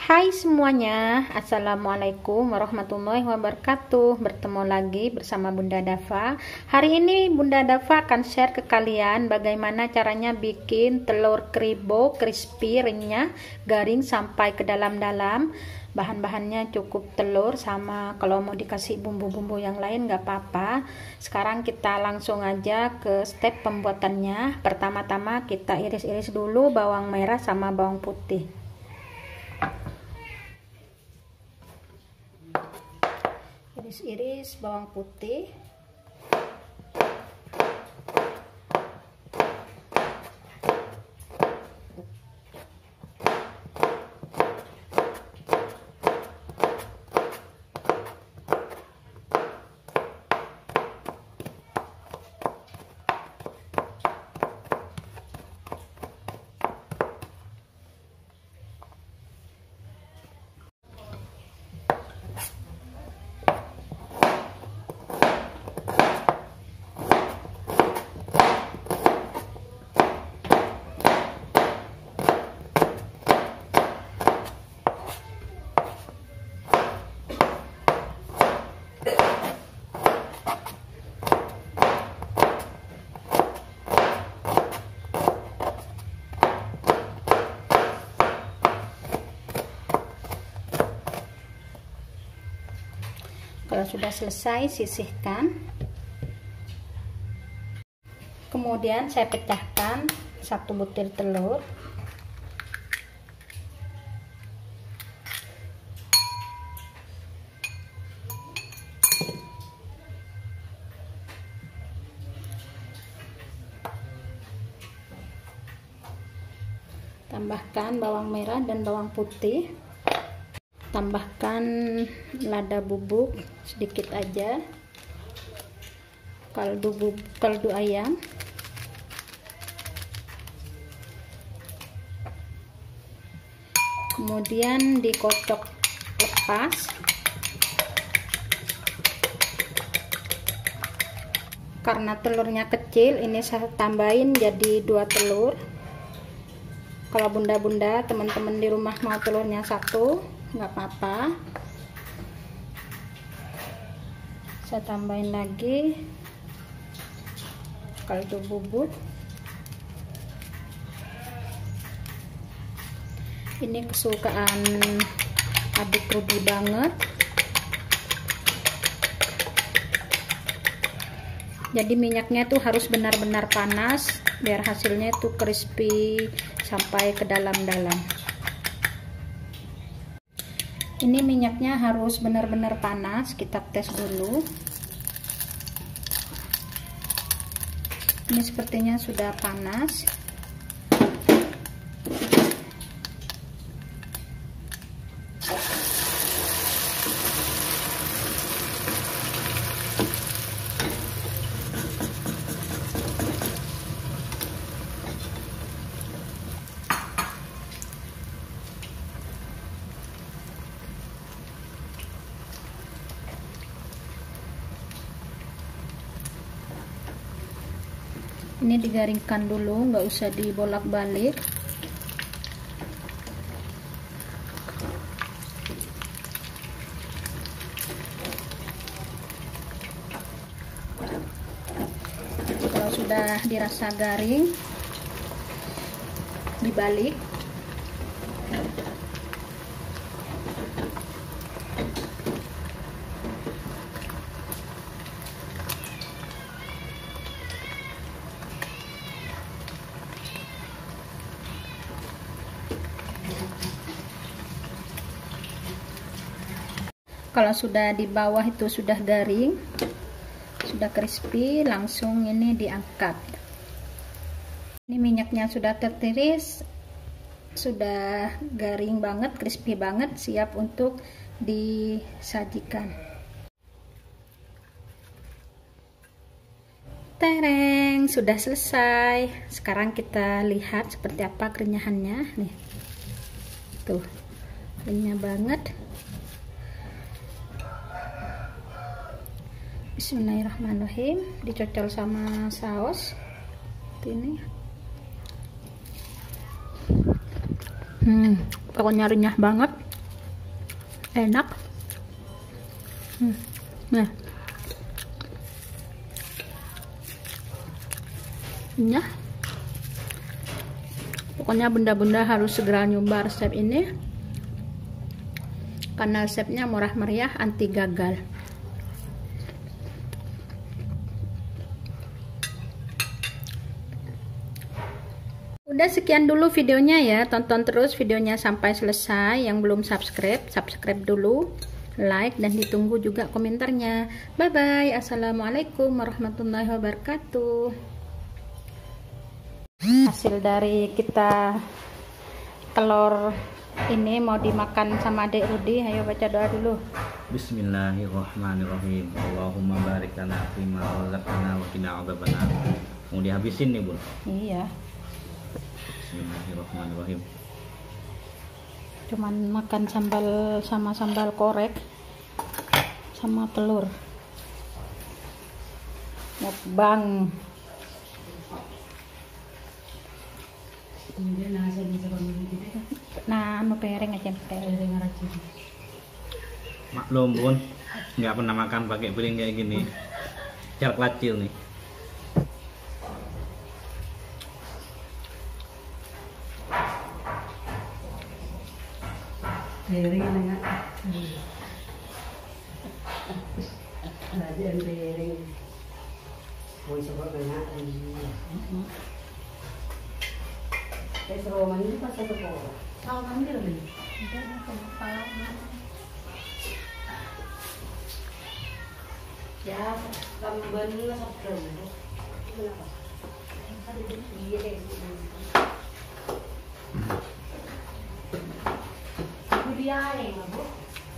Hai semuanya, Assalamualaikum warahmatullahi wabarakatuh. Bertemu lagi bersama Bunda Dava. Hari ini Bunda Dava akan share ke kalian bagaimana caranya bikin telur kribo crispy, renyah, garing sampai ke dalam-dalam. Bahan-bahannya cukup telur, sama kalau mau dikasih bumbu-bumbu yang lain nggak apa-apa. Sekarang kita langsung aja ke step pembuatannya. Pertama-tama kita iris-iris dulu bawang merah sama bawang putih. Iris-iris bawang putih. Kalau sudah selesai, sisihkan. Kemudian saya pecahkan 1 butir telur. Tambahkan bawang merah dan bawang putih. Tambahkan lada bubuk sedikit aja, kaldu ayam, kemudian dikocok lepas. Karena telurnya kecil, ini saya tambahin jadi 2 telur. Kalau bunda-bunda teman-teman di rumah mau telurnya 1, nggak apa-apa. Saya tambahin lagi kaldu bubuk. Ini kesukaan adik Ruby banget, jadi minyaknya tuh harus benar-benar panas biar hasilnya itu crispy sampai ke dalam-dalam. Ini minyaknya harus benar-benar panas, kita tes dulu. Ini sepertinya sudah panas. Ini digaringkan dulu, nggak usah dibolak-balik. Kalau sudah dirasa garing, dibalik. Kalau sudah di bawah itu sudah garing, sudah crispy, langsung ini diangkat. Ini minyaknya sudah tertiris, sudah garing banget, crispy banget, siap untuk disajikan. Tereng, sudah selesai. Sekarang kita lihat seperti apa kerenyahannya. Nih, tuh, renyah banget. Bismillahirrahmanirrahim. Dicocol sama saus ini. Pokoknya renyah banget. Enak. Nah, ya, pokoknya bunda-bunda harus segera nyoba resep ini karena resepnya murah meriah, anti gagal. Udah sekian dulu videonya ya, tonton terus videonya sampai selesai. Yang belum subscribe dulu, like, dan ditunggu juga komentarnya. Bye bye, assalamualaikum warahmatullahi wabarakatuh. Hasil dari kita telur ini mau dimakan sama Dek Rudi. Ayo baca doa dulu. Bismillahirrahmanirrahim. Allahumma barik lana fima razaqtana wa qina adzabannar. Mau dihabisin nih, Bun? Iya. Bismillahirrahmanirrahim. Cuman makan sambal sama sambal korek sama telur. Mukbang. Nah, anu piring aja piring aja. Maklum, Bun, nggak pernah makan pakai piring kayak gini. Jarak kecil nih. Piring enggak? Ada yang piring. Mau coba banyak ini. Roman ini pas satu kok. Tahu kan dia lebih. Ya, gambar lah sabtu. Kenapa? Ada dia deh. Dia yang Bu.